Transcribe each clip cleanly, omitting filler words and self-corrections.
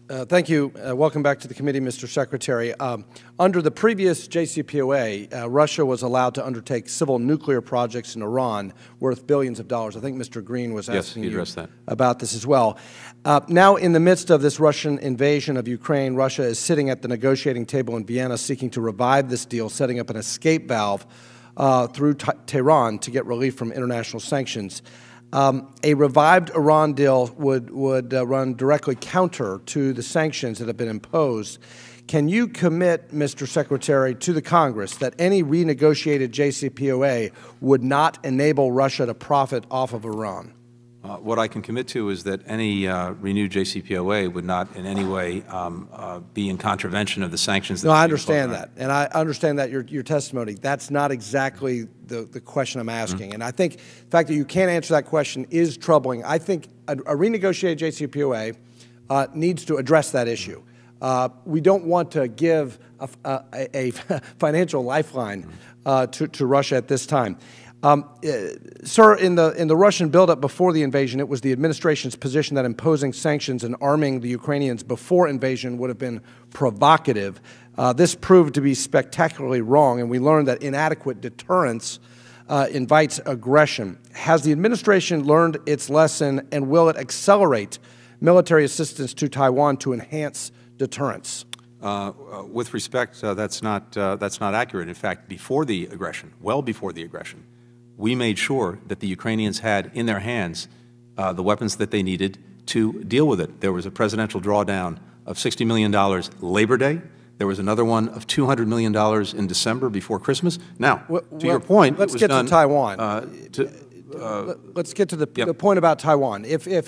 Thank you. Welcome back to the committee, Mr. Secretary. Under the previous JCPOA, Russia was allowed to undertake civil nuclear projects in Iran worth billions of dollars. I think Mr. Green was asking you about this as well. Now, in the midst of this Russian invasion of Ukraine, Russia is sitting at the negotiating table in Vienna seeking to revive this deal, setting up an escape valve through Tehran to get relief from international sanctions. A revived Iran deal would run directly counter to the sanctions that have been imposed. Can you commit, Mr. Secretary, to the Congress that any renegotiated JCPOA would not enable Russia to profit off of Iran? What I can commit to is that any renewed JCPOA would not in any way be in contravention of the sanctions. No, I understand that, and I understand that your testimony. That's not exactly the question I'm asking, and I think the fact that you can't answer that question is troubling. I think a renegotiated JCPOA needs to address that issue. We don't want to give a financial lifeline to Russia at this time. Sir, in the Russian buildup before the invasion, it was the administration's position that imposing sanctions and arming the Ukrainians before invasion would have been provocative. This proved to be spectacularly wrong, and we learned that inadequate deterrence invites aggression. Has the administration learned its lesson, and will it accelerate military assistance to Taiwan to enhance deterrence? With respect, that's not accurate. In fact, before the aggression, well before the aggression, we made sure that the Ukrainians had in their hands the weapons that they needed to deal with it. There was a presidential drawdown of $60 million Labor Day. There was another one of $200 million in December before Christmas. Now, to your point, let's get to Taiwan. Let's get to the point about Taiwan.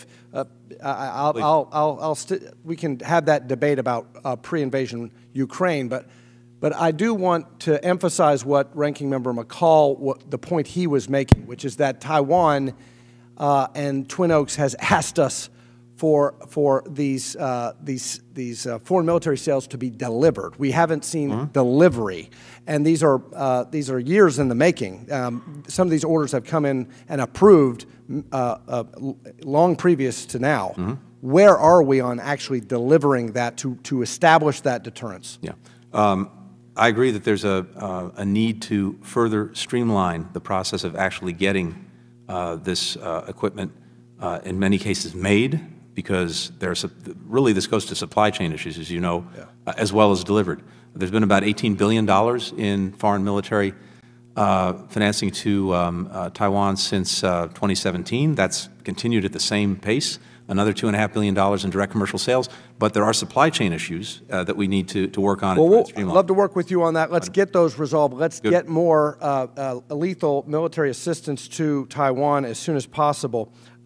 We can have that debate about pre-invasion Ukraine, but I do want to emphasize what Ranking Member McCall, the point he was making, which is that Taiwan and Twin Oaks has asked us for these foreign military sales to be delivered. We haven't seen delivery, and these are years in the making. Some of these orders have come in and approved long previous to now. Where are we on actually delivering that to establish that deterrence? Yeah. I agree that there's a need to further streamline the process of actually getting this equipment, in many cases, made, because really this goes to supply chain issues, as you know, as well as delivered. There's been about $18 billion in foreign military financing to Taiwan since 2017. That's continued at the same pace. Another $2.5 billion in direct commercial sales, but there are supply chain issues that we need to work on. Well, I'd love to work with you on that. Let's get those resolved. Let's get more lethal military assistance to Taiwan as soon as possible.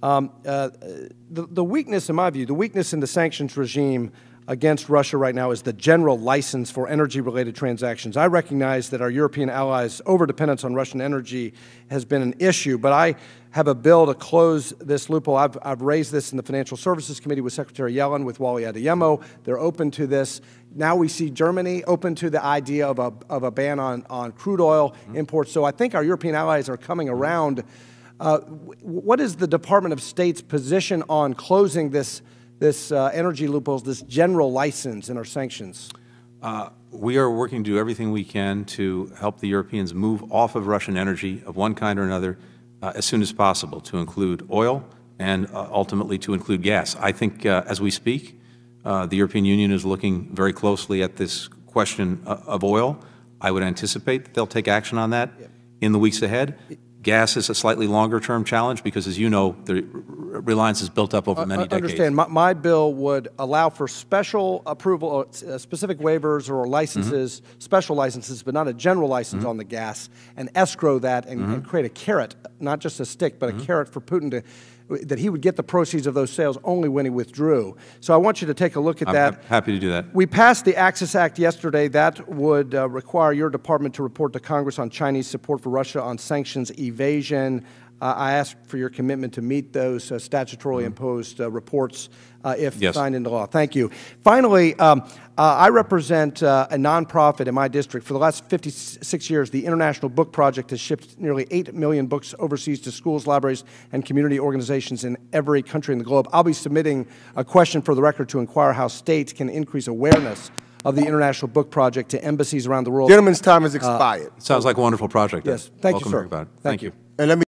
The weakness, in my view, the weakness in the sanctions regime against Russia right now is the general license for energy-related transactions. I recognize that our European allies' overdependence on Russian energy has been an issue, but I have a bill to close this loophole. I've raised this in the Financial Services Committee with Secretary Yellen, with Wally Adeyemo. They're open to this. Now we see Germany open to the idea of a ban on crude oil imports. So I think our European allies are coming around. What is the Department of State's position on closing this energy loopholes, this general license in our sanctions? We are working to do everything we can to help the Europeans move off of Russian energy of one kind or another as soon as possible, to include oil and ultimately to include gas. I think as we speak, the European Union is looking very closely at this question of oil. I would anticipate that they'll take action on that in the weeks ahead. Gas is a slightly longer-term challenge because, as you know, the reliance is built up over many decades. I understand. My bill would allow for special approval, specific waivers or licenses, special licenses, but not a general license on the gas, and escrow that and create a carrot, not just a stick, but a carrot for Putin that he would get the proceeds of those sales only when he withdrew. So I want you to take a look at that. I'm happy to do that. We passed the Access Act yesterday. That would require your department to report to Congress on Chinese support for Russia on sanctions evasion. I ask for your commitment to meet those statutorily imposed reports if Yes. signed into law. Thank you. Finally, I represent a nonprofit in my district. For the last 56 years, the International Book Project has shipped nearly 8 million books overseas to schools, libraries, and community organizations in every country in the globe. I'll be submitting a question for the record to inquire how states can increase awareness of the International Book Project to embassies around the world. Gentleman's time has expired. Sounds like a wonderful project. Yes. Thank you, Welcome, sir. everybody. Thank you. And let me